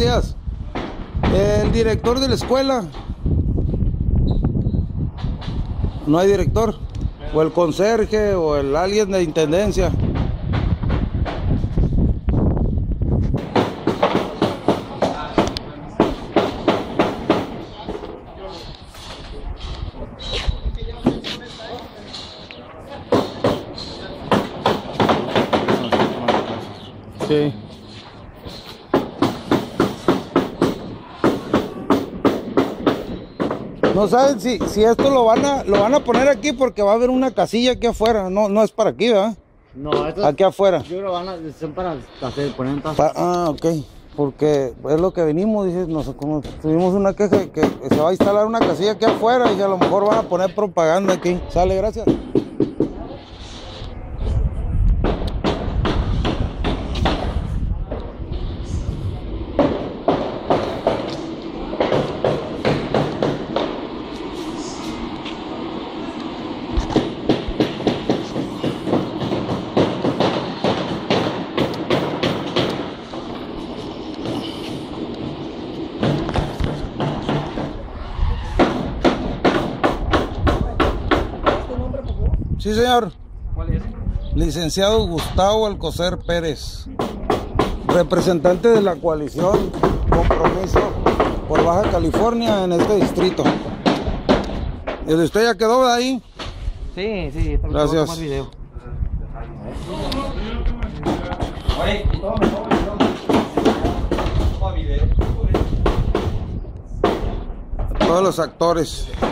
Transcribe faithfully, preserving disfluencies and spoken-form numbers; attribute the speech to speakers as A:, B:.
A: días. El director de la escuela. ¿No hay director? ¿O el conserje o el alguien de intendencia? Sí. No saben si, si esto lo van a lo van a poner aquí porque va a haber una casilla aquí afuera. No, no es para aquí, ¿verdad?
B: No, esto
A: aquí afuera.
B: Yo creo que van a, son para hacer, poner en
A: Pa, ah, ok. Porque es lo que venimos, dice, nos, como tuvimos una queja de que se va a instalar una casilla aquí afuera y que a lo mejor van a poner propaganda aquí. Sale, gracias. Sí, señor.
C: ¿Cuál es?
A: Licenciado Gustavo Alcocer Pérez, representante de la coalición Compromiso por Baja California en este distrito. ¿Y de usted ya quedó de ahí?
C: Sí, sí,
A: gracias.
C: Voy a tomar video.
A: Todos los actores.